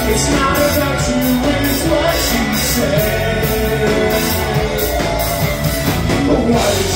It's not about you, it's what she said. Why did